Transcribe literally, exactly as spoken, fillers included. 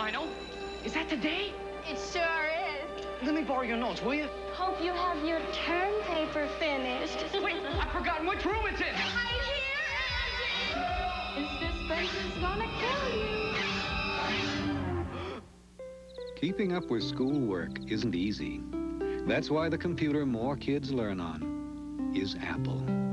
final. Is that today? It sure is. Let me borrow your notes, will you? Hope you have your term paper finished. Wait, I've forgotten which room it's in. I hear it. This suspense is gonna kill you. Keeping up with schoolwork isn't easy. That's why the computer more kids learn on is Apple.